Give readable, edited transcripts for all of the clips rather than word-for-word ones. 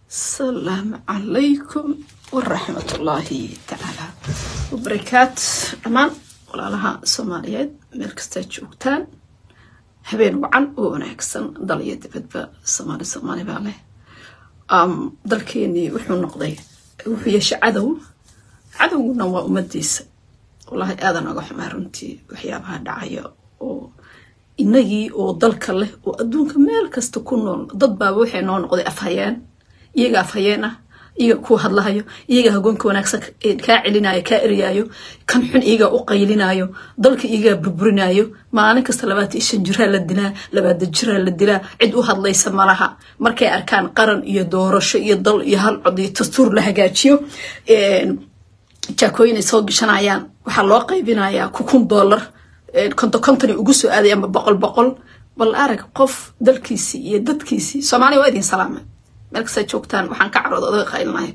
السلام عليكم ورحمة الله تعالى وبركاته. أمان ولا لها سوماليات مركز جوجتان هبين وعن ونكسن ضلية بدبا سومالي بالله ضلكيني وحنا نقضي وفيش عدو نوع مديس والله هذا نجح مهرنتي وحيابها دعاية إنجي ضلك له وأدونك مالكس تكونون ضد بابوحي نون نقضي أفهيان iyaga afhayeena iyaga ku hadlahayo iyaga hagoonka wanaagsan ka celinayo ka eriyaayo kan xun iyaga u qaylinayo dalka iyaga burburinayo maalin kasta 25 jir la dilaa 20 jir la dilaa cid u hadlaysa malaha markay arkaan qaran iyo doorasho iyo dal iyo hal cod iyo dastuur la hagaajiyo jaakooyin soo gashanayaan waxa loo qaybinayaa $1,000 konton ugu soo aaday ama boqol bal arag qof dalkiisi iyo dadkiisi Soomaaliya waa idin salaamay مركز جوجتان وحن كعرض هذا قايلنا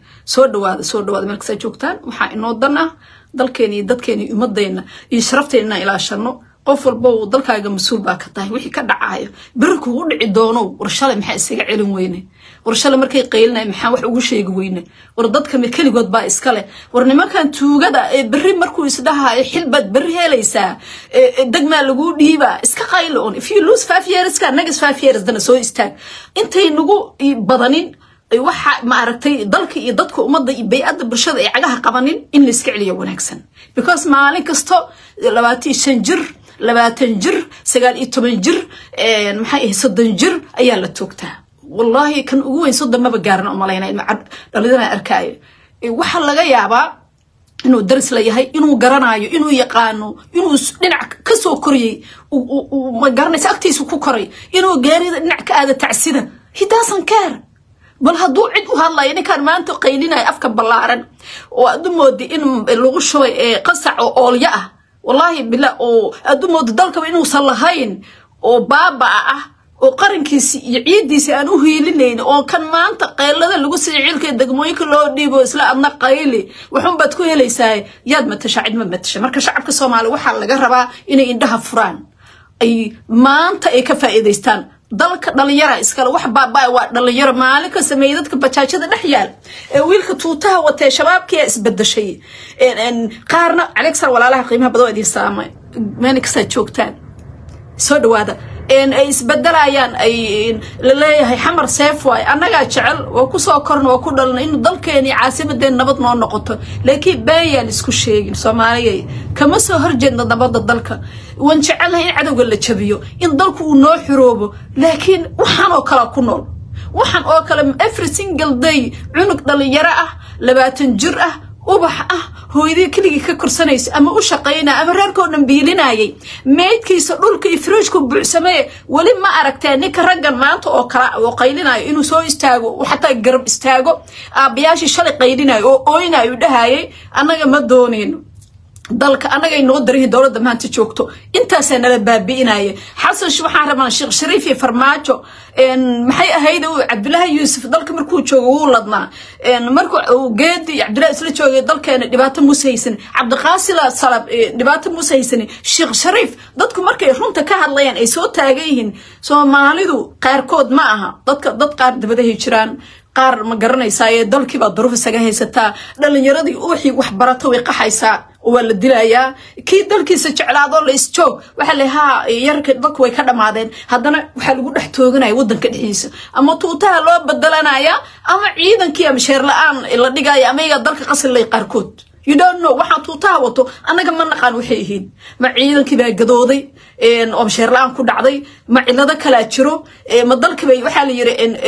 سود مركز جوجتان وحن إنه ضنا ضل كاني يمضينا يشرفتنا إلى شنو قفل بو ضل كاجا مسؤول باكتاه وحي كدعاية بركو ودع دونه ورشالة محسق علم وينه ورشالة مركي قايلنا محا وح وش يجوينه وردت كم كل جود بايسكله ورن ما كان توجد بري مركو يسدها حلبة بري ليس دجمة لجود هيبا إسك قايلون if you lose 5 years كان نجس 5 years ده نسوي استاك أنت نجو بدنين waxa ma aragtay dalka iyo dadku umada bay'ada bulshada ay cagaha qabanin in la iska celiyo wanaagsan because maalin kasto 25 jir 20 jir 19 jir maxay 30 jir ayaa la toogtaa wallahi kan ugu weyn sodon ma gaarna u maleynay dhalidana arkaayo waxa laga yaabaa inuu daris la yahay inuu garanayo inuu yaqaano inuu dhinac ka soo koriyay ma garanaysa agtiisu ku koray inuu gaarida dhinac ka aada tacsida he doesn't care بل هدو عد وهلا يعني كان ما أنت قيلنا أفكار بلارن وأدمودي إن اللغة شوي قصع أولياء والله بالله أدمودي ذلك إنه صلهين وبابا وقرن كيس يعيد سأنوه يلين وكان ما أنت قيل هذا اللغة سيعيل كده دقمويك اللي ديبو إسلا أنا قيلي وحن بتكون يلي ساي ياد ما تشعد ما بتش مركز شعبك الصومالي وحال جربا إنه عندها فران أي ما أنت كفائدة يستان dalka dhalinyara iskala wax baabay waa dhalinyaro maalinka sameeyadka bajaajada dhaxyaal wiilka tuutaha watay shabaabkii isbadashay qaarna Alexa walaalaha qiimaha badan idin saamay maalinka joogtaan soo dhawaada ay isbadalayaan ay leeyahay xamar seef way anaga jecel oo ku soo korno oo ku dhalna in dalkeeni caasimadeen nabad noo noqoto laakiin baayaan isku sheegin Soomaaliyeey kama soo horjeedna nabadda dalka wan jecelahay in cadawga la jabiyo in dalku uu noo xiroobo laakiin waxaan oo kala ku nool waxaan oo kala every single day cunug dhalinyaro ah 20 jir ah ubax ah hooyadii kaliya ka korsanaysa ama u shaqeeyna ama reerkoodan biilinayay meedkiisa dhulka ifroojku buuxsamee wali ma aragtay ninka raggan maanta oo kala oo qaylinayo inuu soo istaago waxa garab istaago aabiyaashii shalay qaylinayo oo ooynayo dhahayay anaga ma doonayno dalka anaga inoo darin dawladda maanta joogto intaas nala baabiinay xasan waxaan rabaa Sheekh Shariif iyo Farmaajo maxay ahayd Cabdullaahi Yuusuf dalka markuu joogo uu ladnaa markuu geedi Cabdullaahi isla joogay dalkeena dhibaato musaysan Cabdiqaasil Salab dhibaato musaysan Sheekh Shariif dadku markay runta ka hadlayaan ay soo taagayihiin Soomaalidu qaarkood ma aha dad qaar dibadaha jiraan qaar ma garanaysaa ee dalkii baa duruuf isaga haysataa dhalinyaradii wixii wax barato way qaxaysaa wala dilayaa kii dalkiisa jeclaado la isjoog waxa leeyahay yarka dadku way ka dhamaadeen haddana waxa lagu dhex tooganay wadanka dhixiisa ama tuutaha loo bedelanaya ama ciidankii ama sheer la'aan la dhigaya ama iyaga dalka qasal lay qaarkood you don't know waxa tuutaha wato anaga ma naqaan waxay yihiin ma ciidankii baa gadooday oo sheer la'aan ku dhacday ma cilada kala jiro ma dalkii bay waxa la yiri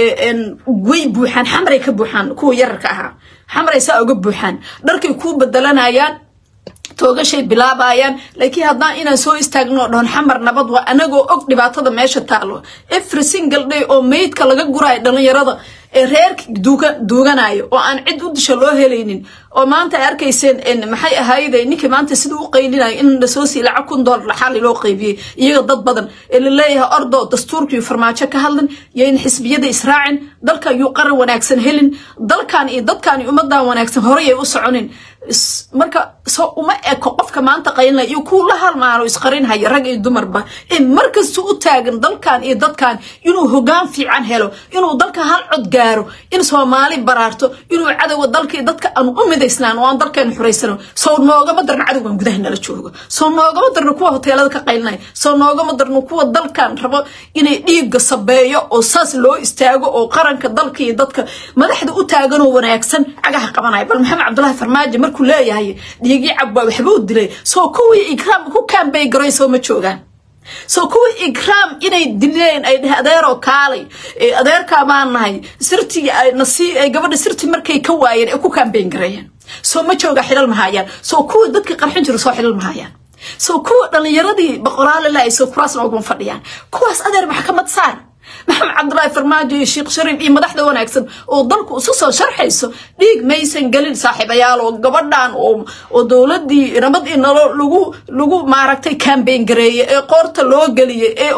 way buuxan xamray ka buuxan kuwa yarka aha xamray saa uga buuxan dharkay ku bedelanayaan toogashay bilaabayaan laakiin haddaan inaan soo istaagno dhoon xamar nabad waa anagoo og dhibaatada meesha taalo every single day oo meydka laga guray dhalinyarada reerka duuganayo oo aan cid u disha loo helaynin oo maanta arkaysan in maxay ahayday ninkii maanta sidoo u qaylinay in la soo sii lacag $1 xal loo qaybiyay iyaga dad badan ee leeyahay ordo dastuurkii farmaajo ka hadlan yeen xisbiyada israacin dalka yu qaran wanaagsan helin dalkan iyo dadkan ummadan wanaagsan horay ay u soconin marka soo uma eko qofka maanta qaylay iyo ku la halmaano isqarin hay rag iyo dumarba in markas u taagan dalkan iyo dadkan inuu hogaan fiican helo inuu dalka hal cod gaaro in Soomaali baraarto inuu cadawga dalka dadka aan u midaysnaan oo aan dalkan xureysano soo noogama darna cadawga gudaha nala joogo soo noogama darna kuwa hoteelada ka qaylnay soo noogama darna kuwa dalkan rabo inay dhiig sabeeyo oo saas loo istaago oo qaranka dalka iyo dadka madaxda u taagan oo wanaagsan agaha qabanay bal Maxamed Cabdullaahi Farmaajo markuu leeyahay dhiigi cabba waxba u dilay soo kuwii ikraam ku campaign garay soo ma joogaan soo kuwii ikraam inay dileen ay adeero kaalay adeerka baan nahay sirtii ay nasi ay gabadha sirtii markay ka waayeen ay ku campaign garayeen soo ma jooga xilal mahayaan soo kuwii dadka qarxin jiro soo xilal mahayaan soo kuwa dhalinyaradii boqoraale la ay soo kuraasna ugu fadhiyaan kuwaas adeer maxkamad saar محمد عبد الله فرماجو الشيخ شريف إيه مدحده وناكسن ودلك وسوسه شرحيسو ديق ميسن قليل صاحب عيال وقبردان ودولدي رمض إن لغو معركتي كامبين قرية قورت لو قلية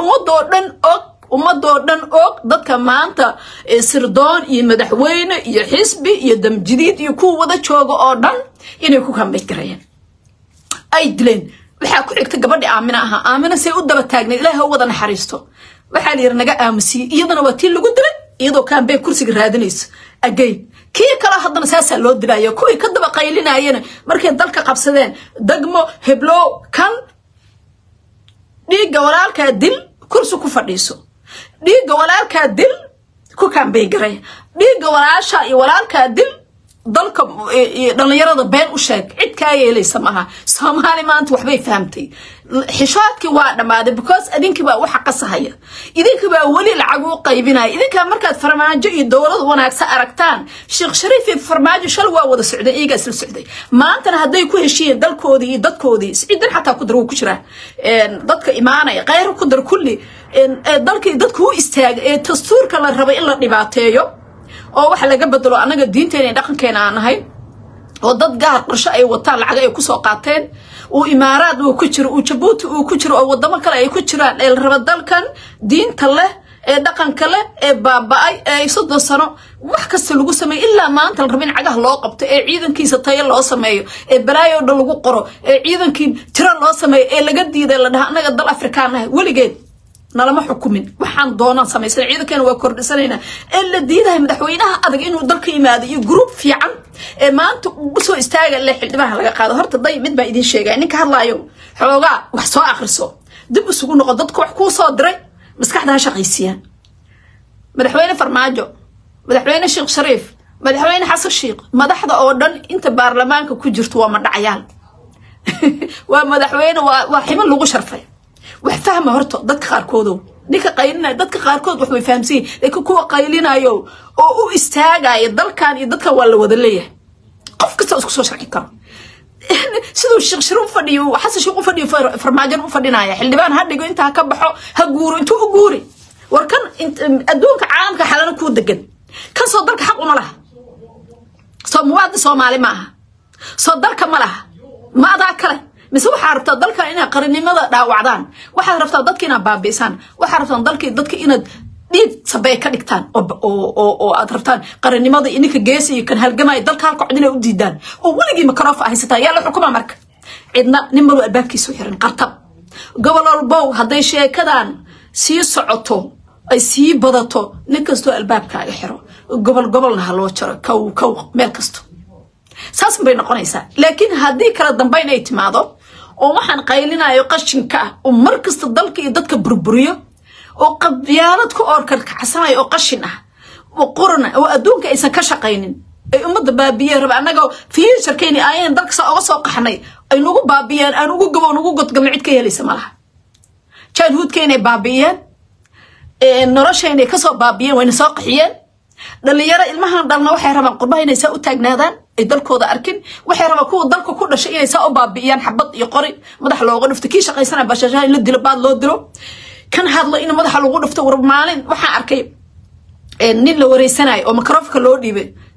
ومدودن أوك dadka maanta sirdoon iyo madaxweyne iyo xisbi iyo dam jadiid iyo ku wada joogo oo dhan inay ku kambeyn karayaan ay dileen waxa ku xigta gabadhi Aamina say u daba taagnay Ilaahay wada naxariisto waxa la yirnaga aamusi iyadana waa tii lagu dilay iyadoo campaign kursiga raadinayso again kii kala hadana saasa loo dilayo kuwii ka daba qaylinayeen markay dalka qabsadeen dagmo heblo kan dhiiga walaalka dil kursi ku fadhiiso dhiiga walaalka dil ku campaign garay dhiiga walaasha iyo walaalka dil dalka dhalinyarada been u sheeg cid ka yeelaysa maaha Soomaali maanta waxbay fahamtay xishoodkii waa dhamaaday because idinki baa waxa qasahaya idinki baa wali lacag u qaybinay idinka markaad farmaajo iyo dawlad wanaagsan aragtaan Sheekh Shariif iyo farmaajo shal waa wada socday iyaga isla socday maanta haday ku heshiiyeen dalkoodii iyo dadkoodii ciidan xataa ku darwo ku jira dadka iimaanaya qeyr ku dar kulli dalkii dadku u istaag ee dastuurka la rabo in la dhibaateeyo oo waxa laga bedelo anaga diinteena dhaqankeena aan ahay oo dad gaar qorshe ay wataan lacag ay ku soo qaateen oo imaaraad uu ku jiro oo Djibouti uu ku jiro oo wadamo kale ay ku jiraan ee raba dalkan diinta leh ee dhaqanka leh ee baaba'ay ee 30 sano wax kasta lagu sameeyo ilaa maanta la rabin cagaha loo qabto ee ciidankiisa tayo loo sameeyo ee balaayo dhan lagu qoro ee ciidankii tiro loo sameeyo ee laga diiday la dhaha anaga dal Afrikaan ah waligeed nalama xukumin waxaan doonaa sameeyay ciidankan waa kordhisanayna illa diidahay madaxweynaha adag inuu dalka yimaado iyo group fiican ee maanta u soo istaaga la xildhibaha laga qaado horta day mid baa idin sheegay ninka hadlaayo xoogaa wax soo akhriso dib isugu noqo dadku wax ku soo diray maskaxda shaqaysiyan madaxweyne Farmaajo madaxweyne Sheekh Shariif madaxweyne Xasan Sheekh madaxda oo dhan inta baarlamaanka ku jirto waa madhacyaan waa madaxweyne waa xima lagu sharfay وفهم هرتو دك خاركودو ديك قايلنا دك خاركود وحوي فهمسين ديك كوا قايلينايو او استاغاي دلكان ددك waa la wada leeyahay qof kasta isku soo sharci karo sidoo Sheekh Shariif fadhiyo Xasan Sheekh fadhiyo farmaajo u fadhinaya xildhibaan hadhigo inta ka baxo ha guuro intuu u guuri warkan adduunka caalamka xalana ku degan kan soo dalka xaq uma laha soo muwaadin Soomaali ma aha soo dalka ma laha ma adaa kale mise waxa rabtaa dalka inay qaranimada dhaawacdaan waxa rabtaa dadka inay baabiisaan waxa rabtaa dadka inay dhiig sabay ka dhigtaan oo aad rabtaan qaranimada inka geesiyo kan halgamay dalka halka codina u diidaan oo waligi makroof ahaysataa yaa la xukuma marka cidna nimadu albaabkiisu xiran qartab gobol walbo haday sheekadan sii socoto ay sii badato nin kasto albaabkaaga xiro gobolna ha loo jaro kow meel kasto saas bay noqonaysaa laakiin hadii kala dambeyn ay timaado oo waxaan qaylinayo qashinka oo markasta dalka iyo dadka burburiyo oo qabyaalad ku orkar kacsanay oo qashin ah oo qorna oo adduunka aysan ka shaqeynin ay umada baabiye raba anaga fiirkeeni ayaan dalka soo qaxnay ay nagu baabiyeen aan ugu gabo nagu godgamay cid ka helaysa malaha childhoodkeena baabiyeen noloshayna ka soo baabiyeen wayna soo qaxiyeen dhalinyaro ilmahan dhalna waxay rabaan qurbaha inay saa u taagnaadaan ay dalkooda arkin waxay rabaan kuwa dalka ku dhashay inay saa u baabiyaan xabad iyo qori madax looga dhufto kii shaqaysana bashashaa in la dilo baad loo dilo kan hadlo in madaxa lagu dhufto war maalin waxa arkay nin la wareysanayo oo mikrofka loo dhiibay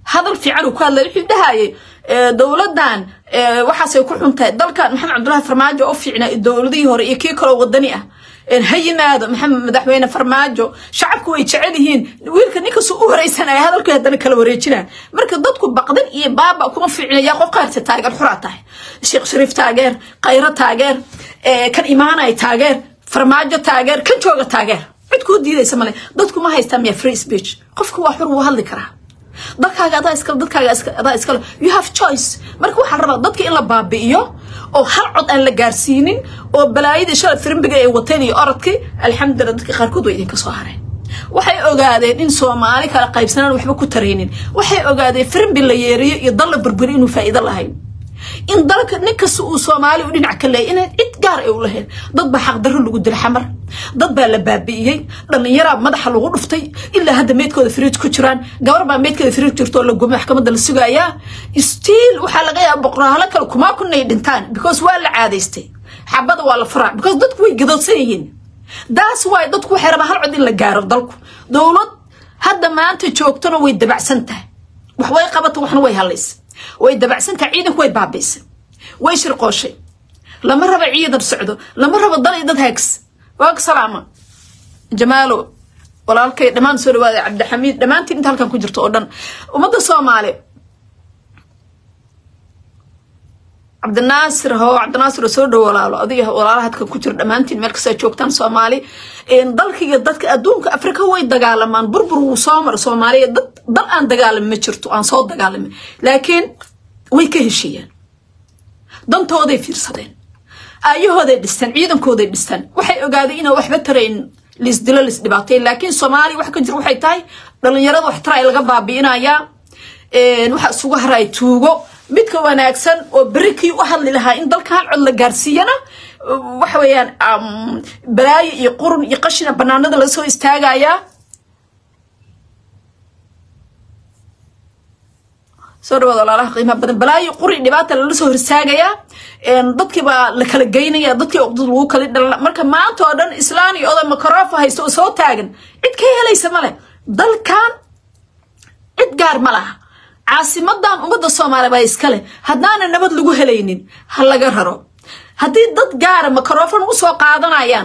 هذا الفعل وكان للحين هاي دولتان وحاسة يكون حنتها دلك محمد عبد الله فرماجو أو فينا الدولة هوري كيكرو ودنيا هي هذا محمد أحوينا فرماجو شعبك ويتشعلهين ويلك نيكسو ورئيسنا هذا الكل هذا كلام وريتنا مركز ضدكم بقدر إيه بابا كم فينا يا قارة تاجر حراته الشيخ شريف تاجر قيرة تاجر كان إيمانا تاجر فرماجو تاجر كل شو تاجر عندكم دي يسمونه ضدكم ما هيستمع فري سبيتش قفك واحد وهالذكرى dadkaaga adaa iskale you have choice marka waxa rabaa dadka in la baabi'iyo oo hal cod aan la gaarsiinin oo balaayada shalay firimbiga ay wateen iyo orodkii alxamdulillah dadka qaarkood way idinka soo hareen waxay ogaadeen in Soomaali kala qaybsanaan waxba ku tareenin waxay ogaadeen firimbi la yeeriyo iyo dal la burburi inuu faa'iido lahayn in dalka ninkaas uu Soomaali u dhinac ka leeyahay in cid gaar ay u lahayn dad ba xaq darro lagu dil xamar dad baa la baabi'iyay dhalinyaro madaxa lagu dhuftay ilaa hadda meedkooda fridge ku jiraan gabar baa meedkeeda fridge jirto la gumay maxkamadda la sugayaa still waxa laga yaabaa boqoraha kale kuma kunay dhintaan because waa la caadaystay xabada waa la furaa because dadku way gadowsan yihiin that's why dadku waxay rabaan hal cod in la gaaro dalku dawlad hadda maanta joogtana way dabacsan tahay wax way qabato waxna way halays way dabacsan tahay ciidanku way baabiisay way shirqooshay lama raba ciidan socdo lama raba dal dad haags واك سلامة جماله ولا الكي دمان سوري عبد الحميد دمانتي انت هلكن كجرت أردن ومدى صومالي عبد الناصر هو عبد الناصر سوري ولا أضيه ولا هتك كجر دمانتي الملك سيشوكتان صومالي إن ضلك يدك أدونك أفريقيا هو يدقال من بربر وصامر صومالي ضل أن دقال مشرتو أن صوت دقال لكن ويكهشيا ضمت هذي في صدين أيه هذا الدستان عيدم كوذا الدستان وحي أقاذين وحبة ترين لسدلة لسدباتين لكن صومالي وحكي جرو حي تاي لأن يرد وحترى الغبا بينا يا وح سواه راي توجو بيتك وانا أكسن وبركي وحل لها إن ضل كان على جارسينا وحويان بلاي يقرن يقشنا بنانا ده لسه استاجا يا سوري والله قيمة بدن بلاي قرن دبات اللي لسه استاجا يا dadkii baa la kala geynaya dadkii uqdad lagu kala dhalay marka maanta oo dhan islaani oo makaraafa haysto soo taagan cid ka helaysa male dalkan cid gaar ma laha caasimadan umada Soomaaliya baa iskale hadana nabad lagu helaynin hal laga raro hadii dad gaar makaraafan u soo qaadanayaan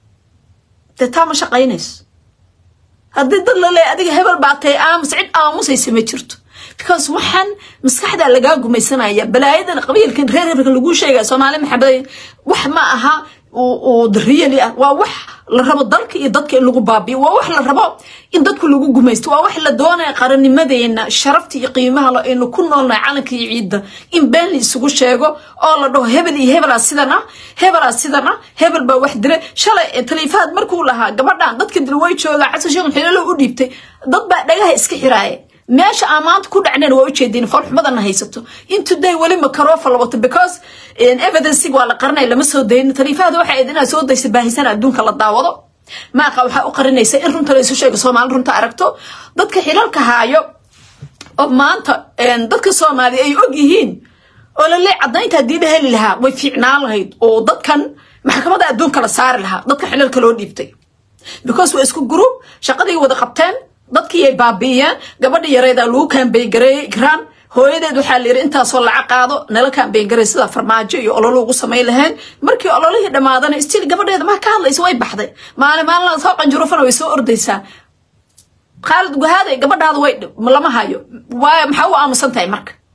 taama shaqaynays hadii dad la leeyahay adiga hebel baatay cid aamusaysa ma jirto because waxan maskaxda laga gumaysanaya balaayadan qabiilkan reer lagu sheegay Soomaali maxamed wax ma aha oo dariyali ah waa wax la rabo dalka iyo dadka in lagu baabiyo waa wax la rabo in dadku lagu gumaysto waa wax la doonayo qarannimadeena sharafti iyo qiimaha la in ku noolnaa calanka iyo ciidda in been la isugu sheego oo la dhaho hebel iyo hebel sidana hebel baa wax dilay shalay taleefaad markuu lahaa gabadhan dadka dil way jooga xasan sheekh xilalo u dhiibtay dad baa dhagaha iska xiraayay meesha amaanta ku dhacneen waa u jeedin farxumadana haysato inta day wali makaroofa la wato because in evidence waa la qarnay lama soo deyn tariifada waxa ay soo daysay baahisan adduunka la daawado ma waxa u qarinaysa in runta la isu sheego Soomaali runta aragto dadka xilalka haayo oo maanta dadka Soomaali ay og yihiin oo la leeyahay cadaynta diida heli lahaa way fiicnaan lahayd oo dadkan maxkamadda adduunka la saar lahaa dadka xilalka loo dhiibtay because way isku group shaqadii wada qabteen dadkii ay baabiyeen gabadha yareeda lagu kaambay garay graan hooyadeed waxa la yiri intaas oo lacag qaado nala kaambay garay sida farmaajo iyo ololo ugu sameey lahayn markii ololihii dhamaadana istil gabadheeda ma ka hadlayso way baxday maalin la soo qanjurufana way soo ordaysaa Khalid Guhaaday gabadhaada way lama hayo waa maxaa u aamusan tahay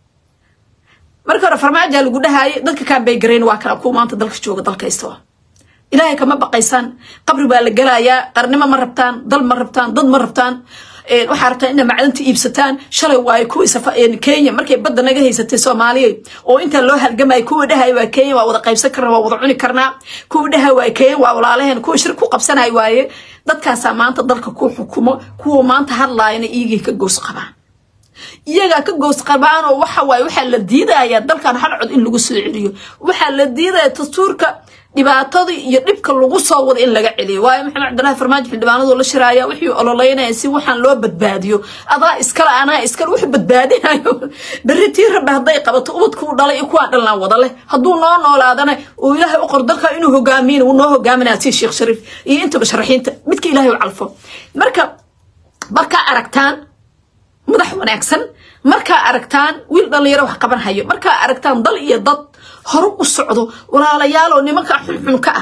marka farmaajo lagu dhahaayay dadka kaambay gareen waa kala ku maanta dalka jooga dalka istawa إلهي كما بقيسان قبر بالجلايا قرنما مربتان ضل مربتان ضد مربتان وحارتان إن معلنتي إبستان شلي وايكو إن كينيا مركي بدنا نجهي ستة Soomaaliya وإنت اللي هالجماعة يكون ده هاي وكينيا ووضع قيب سكر ووضعوني كرنا كو ده هاي وكينيا وولالهن كو شركو قبسنا هاي واي ضد كاسا ما أنت ضلك كو حكومة كو ما أنت هلا يعني يجي كجوز قبان iyaga ka goos qabaan oo waxa la diidayaa dalkan hal cod in lagu soo celiyo waxa la diidayaa dastuurka dhibaatada iyo dhibka lagu soo wado in laga celiyo waayo maxamed cabdullah farmaajo xildhibaanadu la shiraaya wixii ololeynaya si waxaan loo badbaadiyo adaa iskala anaa iskala wax badbaadinayo baritii rabba haday qabato ubadku dhalay kuwa dhalan wada leh haduu noo noolaadana oo ilaahay u qor dalka inuu hogaamiyo uu noo hogaaminaa si Sheekh Shariif iyo inta basharaxiinta midka ilaahay u calfo marka aragtaan madax wanaagsan marka aragtaan wiil dhalinyaro wax qaban hayo marka aragtaan dal iyo dad hor u socdo walaalayaal oo nimanka xulxul ka ah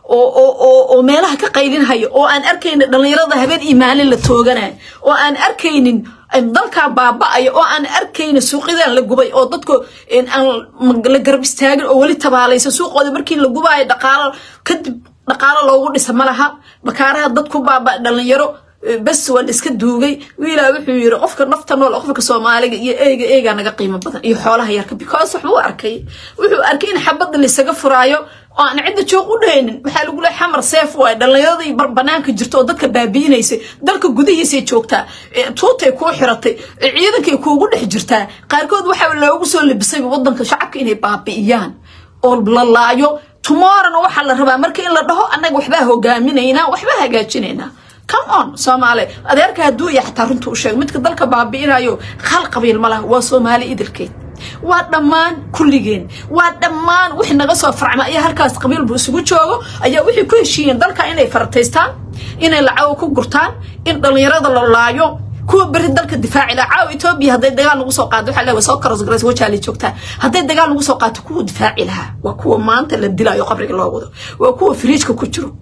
oo meelaha ka qaydin hayo oo aan arkaynin dhalinyarada habeen iimaan la tooganay oo aan arkaynin dalka baaba'ay oo aan arkaynin suuqyada la gubay oo dadku aan la garab istaagin oo wali tabaalaysa suuqooda markii la gubay dhaqaalo loogu dhisa malaha bakaaraha dadku baaba dhalinyaro bas waa iska duugay wiilaa wuxuu yiri qofka nafta nool qofka Soomaaliga iyo eega naga qiimo badan iyo xoolaha yarka because wuxuu arkay in xabad la isaga furaayo oo aan cid joog u dhaynin waxa lagu leeyahay xamar seef way dhalinyarada barbanaanka jirto oo dadka baabiinaysa dalka gudihiisa joogta tuutay ku xiratay ciidankay kuugu dhex jirtaa qaarkood waxa loogu soo libisay wadanka shacabka inay baabiiyaan oo la laayo tomorrow waxa la rabaa markii in la dhaho anaga waxba hogaaminayna waxba hagaajinayna come on Soomaali adeerka haduu yaxtaa runtu u sheeg midka dalka baabiinayo khal qabiil malaha waa Soomaali idilkeed waa dhamaan kulligeen waa dhamaan wixii naga soo farcma ayaa halkaas qabiil buu isugu joogo ayaa wixii ku heshiiyeen dalka inay fartaystaan inay lacag ku gurtaan in dhalinyarada la laayo kuwa bari dalka difaaci la caaw Itoobiya haday dagaal lagu soo qaado waxa la soo karos gareys wajaali joogta haday dagaal lagu soo qaato kuwa difaaci laha waa kuwa maanta la dilaayo qabriga loo wado waa kuwa firiijka ku jiro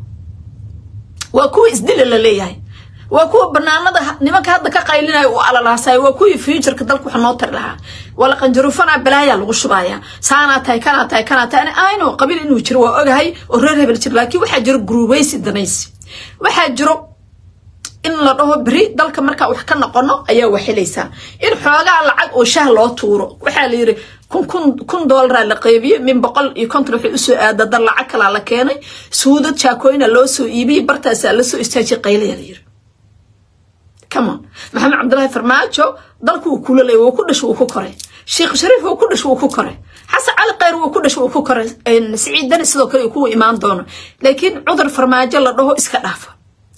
waa kuwa isdil la leeyahay waa kuwa banaanada nimanka hadda ka qaylinayo oo alalaasay waa kuwa future-ka dalku waxa noo tar laha wala qanjarufana balaaya lagu shubaya saana tay kana ayno qabiil inuu jiro waa ogahay oo reer hebel jir laakiin waxa jiro groupaysi danaysi waxa jiro in la dhaho bari dalka marka wax ka noqono ayaa waxilaysa in xoogaa lacag oo shaah loo tuuro waxa la yiri $1,000 la qaybiyo min 150 wixii u soo aada dad lacag kala la keenay suudad jaakooyina loo soo iibiyay bartaas la soo istaajiyay qaylaya la yiri come on Maxamed Cabdullaahi Farmaajo dalku uu kula leeyahay ku dhasho ku koray Sheekh Shariif uu ku dhasho ku koray Xasan Cali Khayr uu ku dhasho ku koray Saciid Dani sidoo kale ku imaan doono laakiin cudur Farmaajo la dhaho iska dhaafa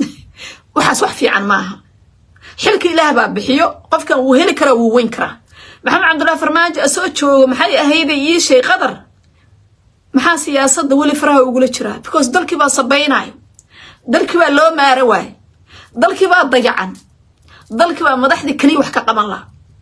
waxaas wax fiican maaha xilka Ilaahay baa bixiyo qofkan uu heli kara uu weyn kara Maxamed Cabdullaahi Farmaajo soo joogo maxay ahayd ii shay qadar maxaa siyaasadda wali faraha ugu la jira because dalkii baa sabaynay dalkii baa loo maaray waay dalkii baa dayacan dalkii baa madaxdii kaliya wax ka qaban la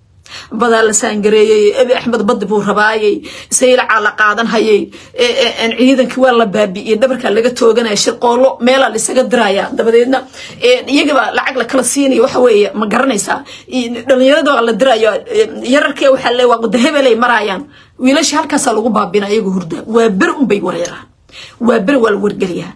badal saangareeyay Abi Axmed Bad buu rabaayay sayl cala qaadan hayay ciidankii waa la baabi'iyay dhabarka laga tooganay shirqoolo meel la isaga diraya dabadeedna iyaga lacag la kala siinay waxa weeye ma garanaysaa dhalinyarada la dirayo yararkii waxa la waqti hebelay marayaan wiilasha halkaas lagu baabinay iyaga hurda waa bir un bay wareeraan waa bir wal wargaliya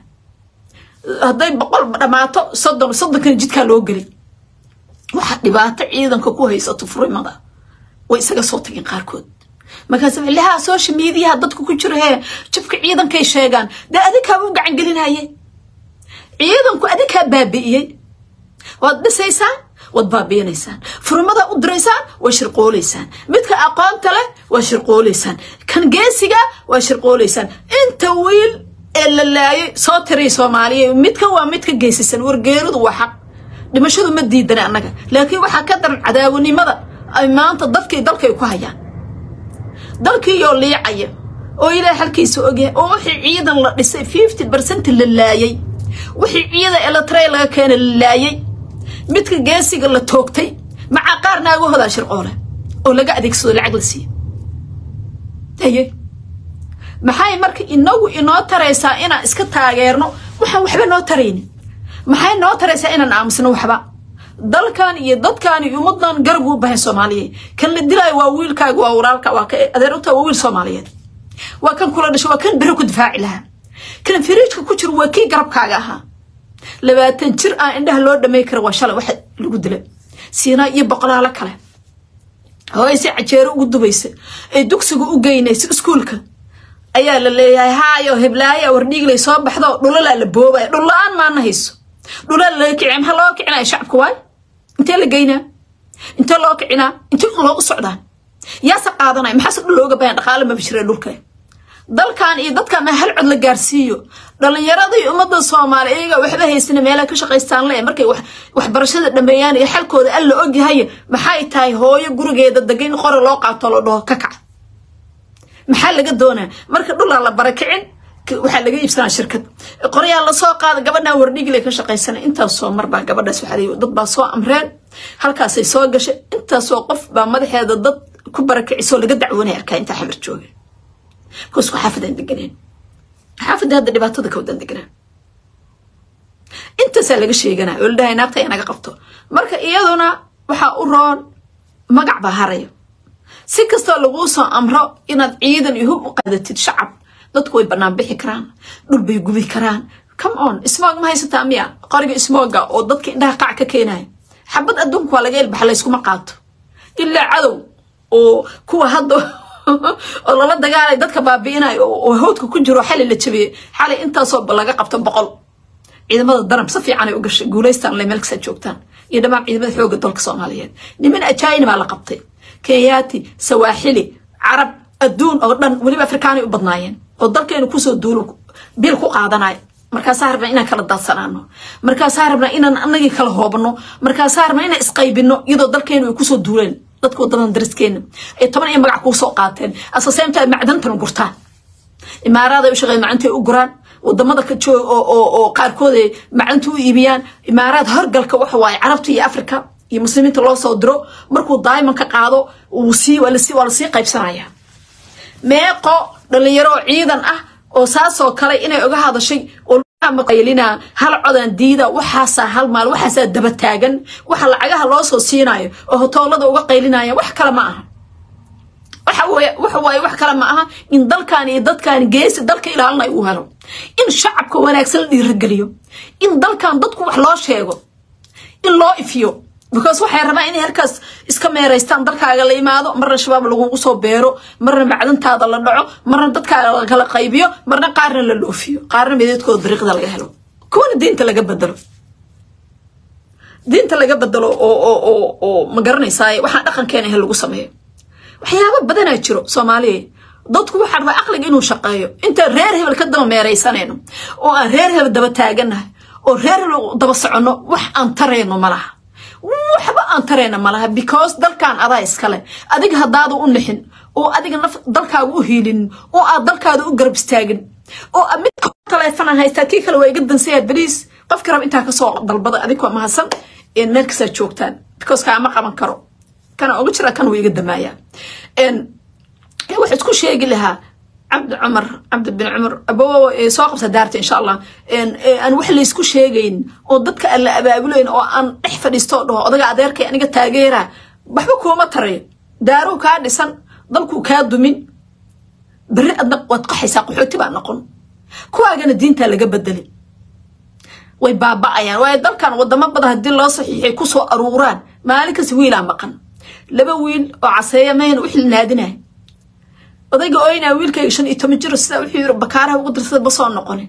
haday 100 dhamaato 30 jidka loo gali waxa dhibaato ciidanka ku haysato furimada way isaga soo tagin qaarkood markaas ilaha social media dadku ku jiro jabka ciidanka ay sheegan adika uu gacan gelinayay ciidanku adika baabi'iyay wad dhisaysaan wad baabi'inaysaan furimada u diraysaan way shirqooleysaan midka aqoonta leh way shirqooleysaan kan geesiga way shirqooleysaan inta wiil la laayay soo tiray Soomaaliya midka waa midka geesisan wargeeradu waa xaq dhimashadu ma diidana anaga laakiin waxa ka daran cadaawanimada ay maanta dadkii dalkay ku hayaan dalkii yoo liicaya oo ilaa halkiisa ogay oo wixii ciidan la dhisay 50% la laayay wixii ciidan electray laga keenay la laayay midka geesiga la toogtay maca qaarnaagu hoda shirqoole oo laga adeegsado lacag la siiyo taye maxay markii inagu inoo taraysaa ina iska taageerno waxba noo taraynin maxay noo taraysaa inaan aamusno waxba dalkan iyo dadkan iyo ummadan garab u baahan Soomaaliyeed kan la dilay waa wiilkaaga waa walaalka waa ka adeer u taa wiil Soomaaliyeed waa kan kula dhashay waa kan biro ku difaaci laha kan firiijka ku jiro waa kii garabkaaga aha 20 jir aan indhaha loo dhamay karo waa shalay waxa lagu dilay siina iyo boqolaal kale hooyse cajeero ugu dubaysa ay dugsiga u geynaysa iskuulka ayaa la leeyahay haayo heblaaya wardhiiglay soo baxdo dhulala la boobay dhulaan ma nahayso dhulala la kicim ha loo kicinay shacabku way inta la geynaa inta loo kicinaa inta loo u socdaan yaa saqaadanay maxaa dhul looga baahan dhaqaale ma bishireen dhulka dalkan iyo dadkan hal cod la gaarsiiyo dhalinyarada iyo ummadda Soomaaliyeed waxba haysan meelaha ka shaqeystaan leh markay wax barashada dhameeyaan iyo xalkooda alla og yahay maxay tahay hooyo gurigeeda degan qor loo qaato loo dhaho ka kac maxaa laga doonaa marka dhul la barakicin waxa laga iibsanaa shirkad qoryaal la soo qaad gabadha wardhigle ka shaqeysana inta soo marba gabadhaas waxa dad baa soo amreen halkaasay soo gashay intaasoo qof baa madaxeeda dad ku barakiciso laga dacwoonay arkaa inta xamar jooga koosku xaafadan deganeen xaafada hadda dhibaatada ka wadan deganaan intaas laga sheeganaa oo ilaahay naagta inaga qabto marka iyaduna waxa u roon magac baa harayo si kastoo lagu soo amro inaad ciidan iyo hub u qaadatid shacab dadku way banaan bixi karaan dhul bay gubi karaan come on ismoog ma haysataa miya qoriga ismooga oo dadka indhaha qac ka keenay xabad adduunku waa laga ilbax la iskuma qaato ilaa cadow oo kuwa hadda oo lala dagaalay dadka baabiinay oo hawdka ku jiro xalay la jabiyay xalay intaasoo laga qabto 100 ciidamada darab si fiican ay u gashay guuleystaan la meelka joogtaan iyo dhamaan ciidamada xooga dalka Soomaaliyeed niman ajaayina baa la qabtay Kenyaati Sawaaxili Arab adduun oo dhan waliba Afrikaani u badnaayeen oo dalkeenu ku soo duulo bil ku qaadanay marka saarna inaan kala daadsanaano marka saarna inaan anagi kala hoobno marka saarna inaan isqaybino iyadoo dalkeenu ay ku soo duuleen dadku wadadan dariskeena ay 10 magac ku soo qaateen asaasanta macdantan gurtaan imaarada u shaqeeyay macantay u guraan wadamada ka joog oo qaarkood ay macanta u iibiyaan imaarad hargalka waxa waay Carabta iyo Afrika iyo muslimiinta loo soo diro markuu diamond ka qaado uu wala si qaybsanaya meeqo dhalinyaro ciidan ah oo saasoo kale inay uga hadashay oo ma qaylina hal codan diida waxaasa hal maal waxaasa daba taagan waxa lacagaha loo soo siinayo oo hotoolada uga qaylinaya wax kale ma aha wax kale ma aha in dalkan iyo dadkan geesi dalka ilaalinay uu helo in shacabka wanaagsan dhiirigeliyo in dalkan dadku wax loo sheego in loo ifiyo because waxay rabaan in halkaas iska meereystaan dalkaaga la imaado marna shabaab lagu soo beero marna macdantaada la dhaco marna dadkaaga kala qaybiyo marna qaarna la loofiyo qaarna meedadkooda dariiqda laga helo kuwana diinta laga bedelo oo ma garanaysaa waxa dhaqankeena ah lagu sameeyo waxyaabo badan ay jiro Soomaaliyeed dadku waxa rabaa aqliga inuu shaqeeyo inta reer hebel ka daba meereysanayno oo aan reer hebel daba taaganahay oo reer daba socono wax aan tareeno malaha waxba aan tareena malaha because dalkan adaa iskale adiga hadaadu u nixin oo adiga dalkaagu u hiilin oo aad dalkaada u garab istaagin oo mid telefoon haysta kii kale way iga dansayaa bariis qofka rab inta ka soo dalbada adiga ma hasan in meel ka joogtaan because kaama qaban karo kana ugu jira kan way iga damaaya waxa isku sheegi lahaa عبد بن عمر أبو ساقب سدارت إن شاء الله أنا وحلا يسكو شيئين ودتك اللي أبابلين أو أن إحفظ يستوده أضيع عذيرك يعني قد تاجيرها بحبكوا ما ترى دارو كاد سن ضلكوا كادوا من برئ النق وتقحي ساق حوتي بقى نقول كوا جن الدين تلا جبدلي ويبابا يعني ويدل كان وضم بدها الدين الله صحيح يكسوا أروران مالك سويل عم بقن لبويل وعصايا مين وحل نادنا odayga oyna wiilkay 15 jir sida wixii bakaaraha ugu dirsada basoo noqonay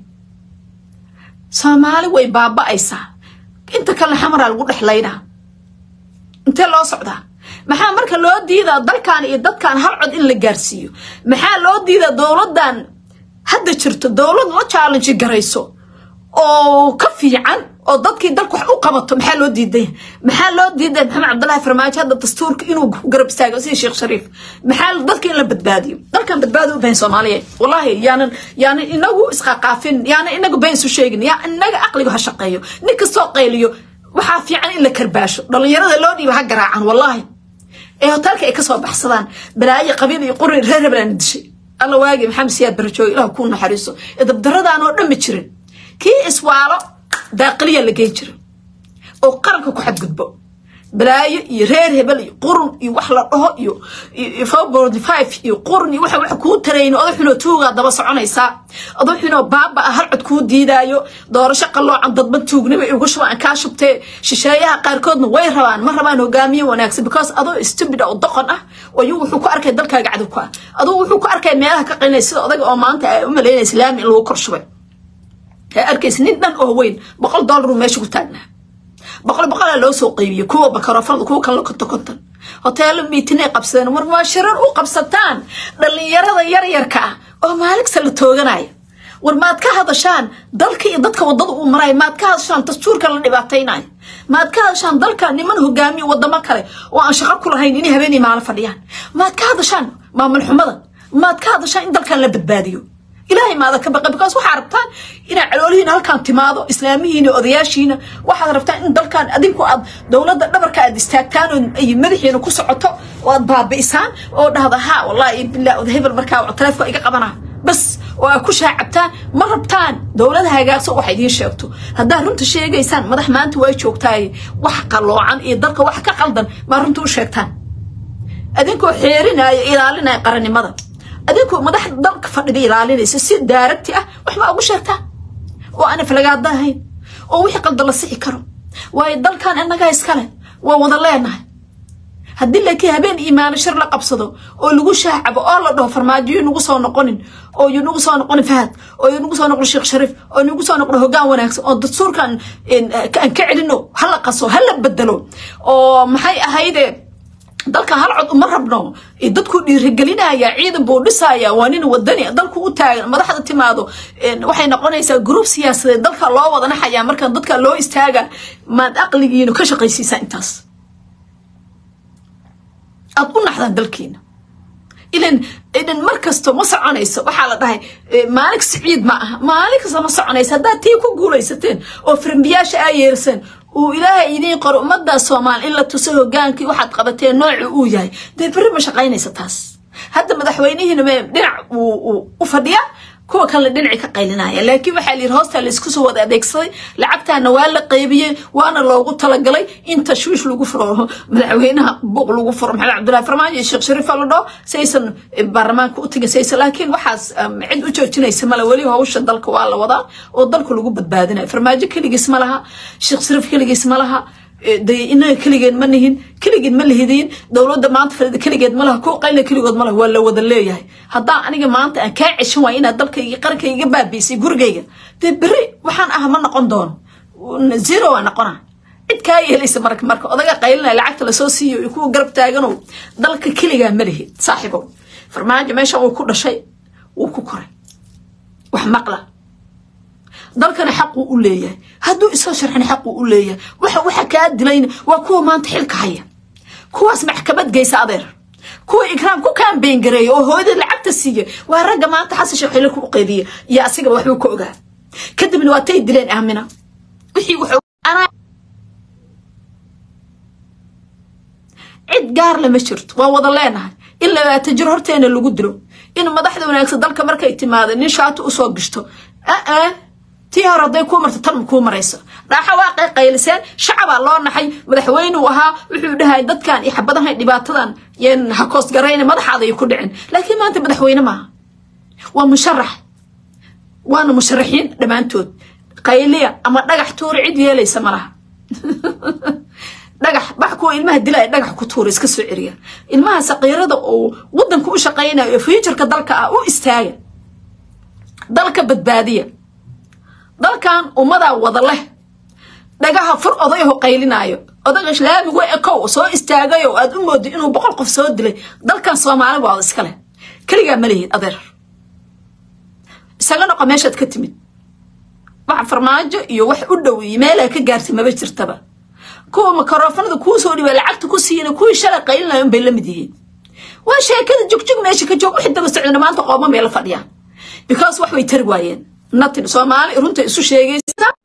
Soomaali way baaba'aysa inta kale xamara lagu dhaxlayna inta loo socda maxaa marka loo diidaa dalkan iyo dadkan hal cod in la gaarsiiyo maxaa loo diidaa dawladan hadda jirto dawlad la challenge garayso oo ka fiican oo dadkii dalku wax u qabato maxaa loo diiday Maxamed Cabdullaahi Farmaajo hadda dastuurka inuu garab istaago si Sheekh Shariif maxaa dadkii in la badbaadiyo dalkan badbaado been Soomaaliyeed wallahi yaani inagu isqaqaafin yaani inagu been soo sheegin yaa inaga aqliga ha shaqeeyo ninka soo qayliyo waxa fiican in la karbaasho dhalinyarada loo dhiibo ha garaacan wallahi hotelka ay ka soo baxsadaan balaayo qabiil iyo qori reer baan dishay alla waagi Maxamed Siyaad Barjooy ilaahu ku naxariiso dabdaradaan oo dhammi jirin kii iswaalo daaqliya la geejir oo qaranka ku xadgudbo balaayo iyo reer hebel iyo qurun iyo wax la dhaho iyo 4.5 iyo qurun iyo waxa ku tareeyno oo xino tuuga daba soconaysa oo xino baaba hal cod ku diidaayo doorasho qaloocan dadba tuugnimo ugu shubaan ka shubtay shisheeyaha qaarkoodna way rabaan hogaamiye wanaagsan because adoo stupid oo doqon ah oo wuxuu ku arkay dalkaaga cadawka adoo wuxuu ku arkay meelaha ka qeynay sida odaga oo maanta ay u maleynay islaam in lagu korshubay أركيس ندن أو وين $100 وماشي قتلنا بقول لو سوق قيبي كوا بكرافل كوا كلا كنت هتعلم ميتين قبسان ورماشرر وقبستان اللي يرى يركع أو مالك سلتو جناي ورمات كهذا شان ضلك ضدك وضد ومراي مات كهذا شان تستور كلا اللي بعتيناي مات كهذا شان ضلك نمن هو جامي وضمك عليه وأنشق كل هيني هبني مع الفريان مات كهذا شان ما من حمضة مات كهذا شان ضلك اللي بتباديو إلهي ماذا كبقى بكاس وحاربتان إن علولين هل كان تماضو إسلاميين ودياشين واحد رفتان إن دل كان أدينكو دولة دبر كان استاكتان أي مدحين وكسعته وأضباب بإسان وهذا ها والله بالله وذهب المركاو وعطلافكو إيقا قبنا بس وكوشها عبتان مربتان دولة هاقاسو waxay idin sheegto hadaa runta sheegaysaan madax maanta way joogtaay wax qaloocan iyo dalka wax ka qaldan ma runta u sheegtaan adinku xeerinaayo ilaalinay qarannimada adinku madax dalka fadhiga ilaalinaysa si daaragti ah wax ma ugu sheegtaan oo ana falagaadahayn oo wixii qaldan la sixi karo way dalkan inaga iskale waa wada leenahay haddii laakiin habeen iimaan shir la qabsado oo lagu shaacabo oo la dhaho farmaajo nagu soo noqonin oo nagu soo noqonin Fahad oo nagu soo noqon Sheekh Shariif oo nagu soo noqon hoggaan wanaagsan oo dastuurkan ka celino hal qaso hal bedelo oo maxay ahaydee dalka hal cod uma rabno dadku dhiirigelinaya ciidan buu dhisaya waa nin wadani dalku u taagan madaxda timaado waxay noqonaysaa group siyaasadeed dalka loo wada naxaya marka dadka loo istaaga maad aqligiina ka shaqaysiisa intaas أبون نحن دلكين إذن مركز تو مصعنيس وحالة ده مالك سعيد معها مالك مصعنيس هذا تيكو قوليستين وفرنبياش آيرسن وإلهي إذين قرؤ مدى صومال إلا تسوه جانكي واحد قبتين نوع أوياي ده فرن مش قاينيس تاس هذا مدحوينيه إنه دنع وفديا كوا كان لدنعي كقيلنايا لكن وحالي الهوستا اللي سكسو ودا ديكسي لعبتها نوال قيبيه وانا لو قلت لقلي انت شويش لو غفرو مدحوينها بوق لو غفر محمد عبد الله فرماج الشيخ شريف الله سيسن برلمانك u tagay saysan laakiin waxaas cid u joojinaysa mala wali hawsha dalka waa la wadaa oo dalku lagu badbaadinayo farmaajo kaligiis ma laha sheekh shariif kaligiis ma laha إنه كليجين منهين كليجين ملهدين دولة ما أنت فرد كليجين مله كو قيل كليجود مله ولا ودللي هاي هذا أنا جماعة أن كاعش هو إن الدل كيقرك يجيب بيسي جورجية تبري وحن أهم نقندون زيرو أنا قنا إتكاي ليس مرك أضيق قيلنا العكت الأساسي يكون قرب تاجنو دل كليجين ملهي صاحبه فرماج ماشى وكل شيء وكوكري وحمقله dalkana xaq uu leeyahay haduu isoo sharxan xaq uu leeyahay waxa ka dilayna waa kuwa maanta xilka haya kuwaas maxkamad geysa adeer kuwa ikraam ku campaign gareeyo oo hooyada lacagta siiyo waa rag maanta xasan sheekh xilku u qeybiye ya asiga waxba ku ogaa kadibna waa tay dileen aamina wixii wuxuu ana cid gaar lama jirto waa wada leenahay illa tajir horteena lagu dilo in madaxda wanaagsan dalka markay timaado nin shaato u soo gishto تيها رضي كومر تطلب كومريسا راح واقع قيلسان شعب الله نحي مدحوين وها وحودها دد كان يحبدها دباتدان ين هكوس قرين مدح هذا يكون دعين لكن ما انت مدحوين ما ومشرح وانا مشرحين لما انتو قيلية اما دقح تور عيد ليس مرها دقح بحكو ilmaha dilay dhagax ku tuuris ka soo ciriya ilmaha saqiirada oo wadanku u shaqeynaayo future-ka dalka ah u istaaga dalka badbaadiya dalkan umada wada leh dhagaha fur odayaho qaylinaayo odaga islaamigu eekow soo istaagayo aad u moodo inuu 100 qof soo dilay dalkan Soomaali waa iska leh kaliya ma leeyahay adeer isaga noqo meeshaad ka timid wax farmaajo iyo wax u dhow iimayl ka gaartay ma jirtaba kuwa makarafanada ku soo dhibay lacagta ku siina ku shalay qaylinaayo bay la mid yihiin waa sheekada jugjug meesha ka joog wixii daba socda maanta qooma meel fadhiya because wax way tar waayeen nothing Soomaali runta isu sheegaysa